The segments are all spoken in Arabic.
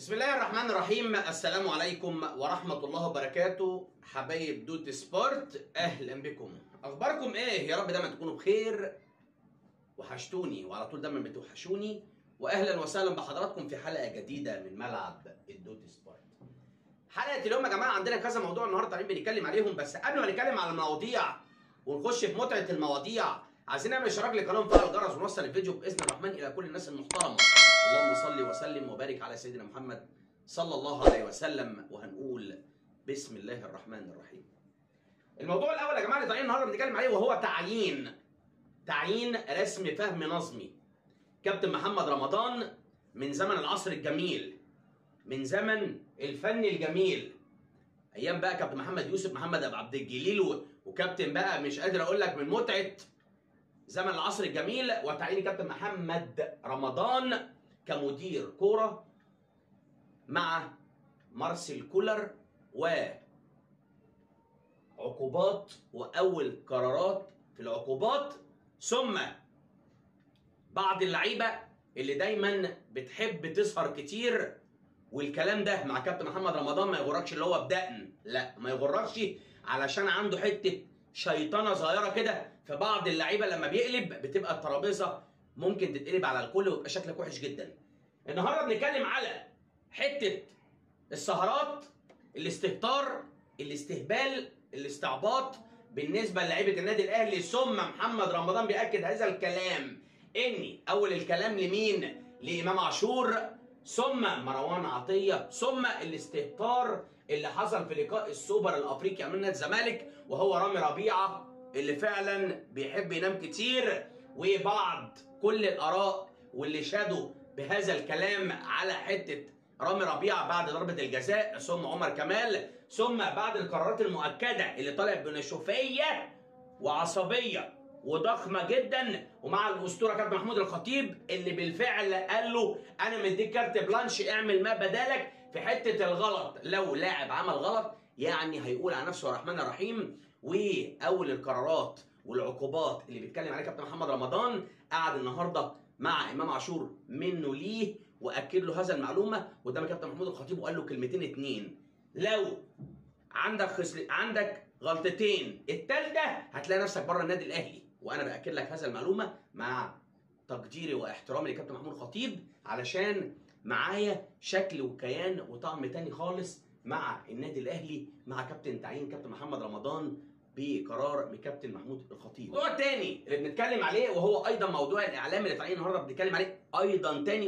بسم الله الرحمن الرحيم. السلام عليكم ورحمة الله وبركاته. حبايب دوت سبورت، أهلا بكم. أخباركم إيه؟ يا رب دايما تكونوا بخير. وحشتوني وعلى طول دايما بتوحشوني. وأهلا وسهلا بحضراتكم في حلقة جديدة من ملعب الدوت سبورت. حلقة اليوم يا جماعة عندنا كذا موضوع النهارده طالعين بنتكلم عليهم، بس قبل ما نتكلم على المواضيع ونخش في متعة المواضيع، عايزين نعمل اشتراك للقناة ونفعل الجرس ونوصل الفيديو بإذن الرحمن إلى كل الناس المحترمة. اللهم صل وسلم وبارك على سيدنا محمد صلى الله عليه وسلم. وهنقول بسم الله الرحمن الرحيم. الموضوع الاول يا جماعه اللي طالعين النهارده بنتكلم عليه وهو تعيين رسم فهم نظمي كابتن محمد رمضان من زمن العصر الجميل، من زمن الفن الجميل، ايام بقى كابتن محمد يوسف، محمد ابو عبد الجليل، وكابتن بقى مش قادر اقول لك من متعه زمن العصر الجميل، وتعيين كابتن محمد رمضان كمدير كوره مع مارسيل كولر، وعقوبات واول قرارات في العقوبات، ثم بعض اللعيبه اللي دايما بتحب تسهر كتير. والكلام ده مع كابتن محمد رمضان ما يغركش اللي هو بدقن، لا ما يغركش، علشان عنده حته شيطنه صغيره كده في بعض اللعيبه، لما بيقلب بتبقى الترابيزه ممكن تتقلب على الكل ويبقى شكلك وحش جدا. النهارده بنتكلم على حته السهرات، الاستهتار، الاستهبال، الاستعباط بالنسبه للاعيبه النادي الاهلي. ثم محمد رمضان بياكد هذا الكلام، اني اول الكلام لمين؟ لامام عاشور، ثم مروان عطيه، ثم الاستهتار اللي حصل في لقاء السوبر الافريقي امام نادي الزمالك، وهو رامي ربيعه اللي فعلا بيحب ينام كتير، وبعض كل الاراء واللي شادوا بهذا الكلام على حته رامي ربيعه بعد ضربه الجزاء، ثم عمر كمال، ثم بعد القرارات المؤكده اللي طلعت بنشوفيه وعصبيه وضخمه جدا، ومع الاسطوره كابتن محمود الخطيب اللي بالفعل قال له انا مديك كارت بلانش اعمل ما بدالك في حته الغلط. لو لاعب عمل غلط يعني هيقول على نفسه الرحمن الرحيم. واول القرارات والعقوبات اللي بيتكلم عليها كابتن محمد رمضان، قعد النهارده مع امام عاشور منه ليه واكد له هذا المعلومه قدام كابتن محمود الخطيب، وقال له كلمتين اتنين: لو عندك غلطتين الثالثه هتلاقي نفسك بره النادي الاهلي. وانا باكد لك هذا المعلومه مع تقديري واحترامي لكابتن محمود الخطيب، علشان معايا شكل وكيان وطعم تاني خالص مع النادي الاهلي، مع تعيين كابتن محمد رمضان بقرار من كابتن محمود الخطيب. الموضوع الثاني اللي بنتكلم عليه وهو ايضا موضوع الاعلام اللي طالعين النهارده بنتكلم عليه ايضا تاني،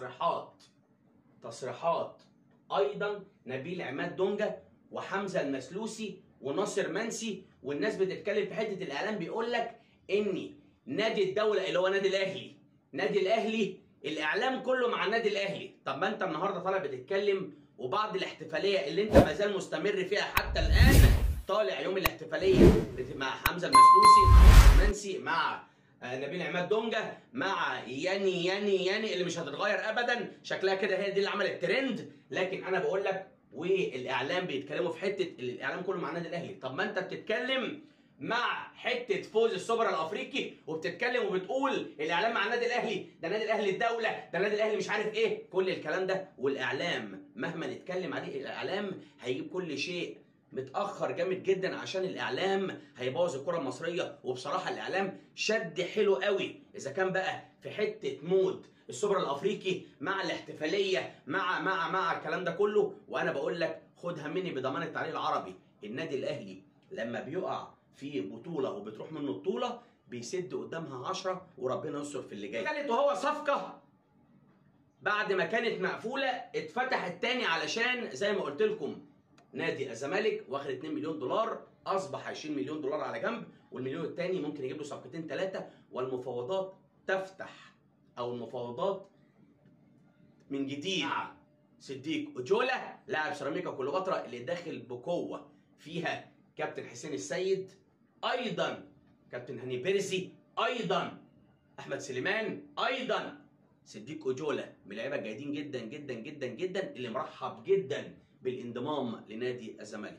تصريحات ايضا نبيل عماد دونجا وحمزه المسلوسي وناصر منسي، والناس بتتكلم في حته الاعلام، بيقول لك ان نادي الدوله اللي هو نادي الاهلي الاعلام كله مع النادي الاهلي. طب ما انت النهارده طالع بتتكلم، وبعض الاحتفاليه اللي انت ما زال مستمر فيها حتى الان، طالع يوم الاحتفاليه مع حمزه المسلوسي، منسي، مع نبيل عماد دونجا، مع ياني اللي مش هتتغير ابدا، شكلها كده هي دي اللي عملت ترند. لكن انا بقول لك، والاعلام بيتكلموا في حته الاعلام كله مع النادي الاهلي. طب ما انت بتتكلم مع حته فوز السوبر الافريقي وبتتكلم وبتقول الاعلام مع النادي الاهلي، ده النادي الاهلي الدوله، ده النادي الاهلي مش عارف ايه، كل الكلام ده. والاعلام مهما نتكلم عليه الاعلام هيجيب كل شيء متاخر جامد جدا، عشان الاعلام هيبوظ الكره المصريه. وبصراحه الاعلام شد حلو قوي، اذا كان بقى في حته مود السوبر الافريقي مع الاحتفاليه مع الكلام ده كله. وانا بقول لك خدها مني بضمان التعليق العربي، النادي الاهلي لما بيقع في بطوله وبتروح منه بطوله بيسد قدامها 10 وربنا يستر في اللي جاي. كانت وهو صفقه بعد ما كانت مقفوله اتفتحت تاني، علشان زي ما قلت لكم نادي الزمالك واخد 2 مليون دولار، اصبح 20 مليون دولار على جنب، والمليون الثاني ممكن يجيب له صفقتين ثلاثه، والمفاوضات تفتح، او المفاوضات من جديد مع صديق اوجولا لاعب سيراميكا كليوباترا اللي داخل بقوه، فيها كابتن حسين السيد، ايضا كابتن هاني بيرسي، ايضا احمد سليمان، ايضا صديق اوجولا، من اللعيبه الجيدين جدا جدا جدا جدا اللي مرحب جدا بالانضمام لنادي الزمالك.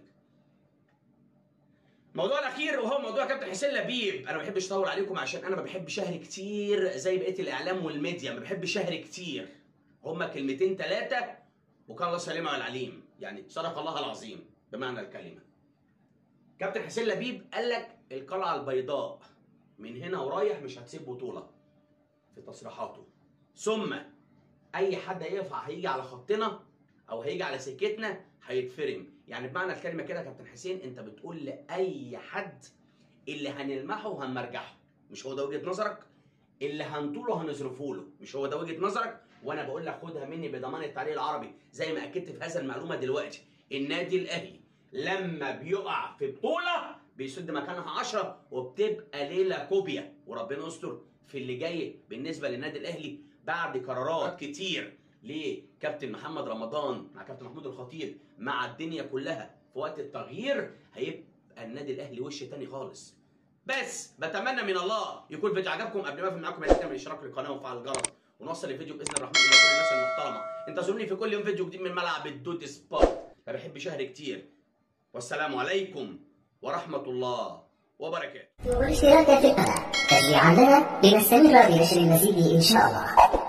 الموضوع الاخير وهو موضوع كابتن حسين لبيب. انا ما بحبش اطول عليكم عشان انا ما بحبش اهري كتير زي بقيه الاعلام والميديا، ما بحبش اهري كتير، هما كلمتين ثلاثه وكان الله سليم العليم، يعني صدق الله العظيم بمعنى الكلمه. كابتن حسين لبيب قال لك القلعه البيضاء من هنا ورايح مش هتسيب بطوله في تصريحاته. ثم اي حد هيجي على خطنا او هيجي على سكتنا هيتفرم. يعني بمعنى الكلمه كده يا كابتن حسين، انت بتقول لاي حد اللي هنلمحه هنمرجحه، مش هو ده وجهه نظرك؟ اللي هنطوله هنصرفه له، مش هو ده وجهه نظرك؟ وانا بقول لك خدها مني بضمان التعليق العربي، زي ما اكدت في هذا المعلومه دلوقتي، النادي الاهلي لما بيقع في بطوله بيسد مكانها 10، وبتبقى ليله كوبيا، وربنا يستر في اللي جاي بالنسبه للنادي الاهلي بعد قرارات كتير لكابتن محمد رمضان مع كابتن محمود الخطيب مع الدنيا كلها في وقت التغيير، هيبقى النادي الاهلي وش تاني خالص. بس بتمنى من الله يكون الفيديو عجبكم. قبل ما اقفل معاكم يا ريت تعمل اشتراك للقناه وفعل الجرس، ونوصل الفيديو باذن الرحمن الى كل الناس المحترمه. انتظروني في كل يوم فيديو جديد من ملعب الدود سبورت. انا بحب شهر كتير، والسلام عليكم ورحمه الله وبركاته. واشتراكك في القناة تشجيعا لنا لنستمر بنشر المزيد إن شاء الله.